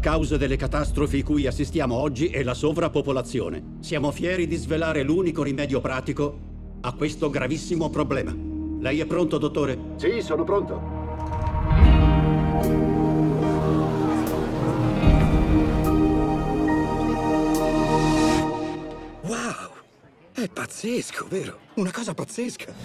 causa delle catastrofi cui assistiamo oggi è la sovrappopolazione. Siamo fieri di svelare l'unico rimedio pratico a questo gravissimo problema. Lei è pronto, dottore? Sì, sono pronto. Wow! È pazzesco, vero? Una cosa pazzesca.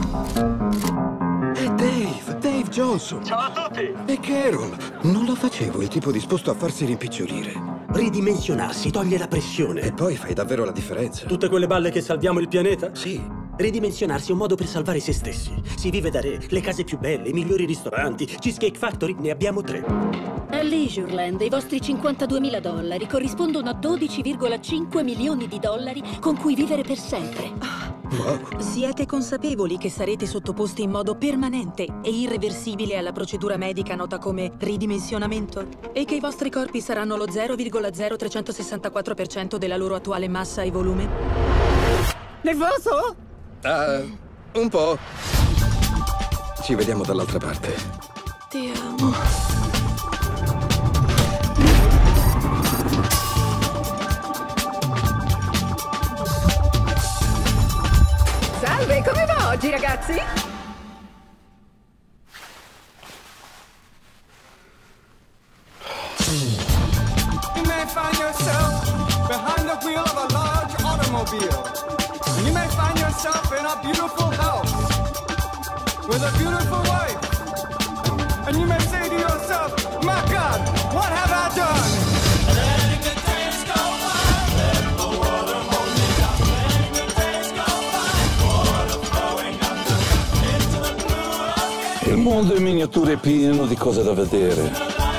È Dave Johnson. Ciao a tutti! E Carol. Non lo facevo il tipo disposto a farsi rimpicciolire. Ridimensionarsi toglie la pressione. E poi fai davvero la differenza. Tutte quelle balle che salviamo il pianeta? Sì. Ridimensionarsi è un modo per salvare se stessi. Si vive da re, le case più belle, i migliori ristoranti. Cheesecake Factory, ne abbiamo 3. A Leisureland i vostri $52.000 corrispondono a 12,5 milioni di dollari con cui vivere per sempre. Wow. Siete consapevoli che sarete sottoposti in modo permanente e irreversibile alla procedura medica nota come ridimensionamento? E che i vostri corpi saranno lo 0,0364% della loro attuale massa e volume? Nervoso? Un po'. Ci vediamo dall'altra parte. Ti amo. Salve, come va oggi, ragazzi? You may find yourself behind the wheel of a large automobile. You may find yourself in a beautiful house with a beautiful wife. And you may say to yourself, my God, what have I done? Letting the days go by, letting the water hold me down. Letting the days go by, water flowing under into the blue ocean. Il mondo in miniatura è pieno di cose da vedere.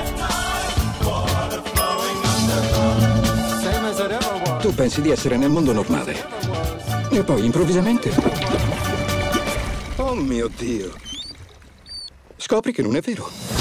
Tu pensi di essere nel mondo normale. E poi, improvvisamente... Oh mio Dio! Scopri che non è vero.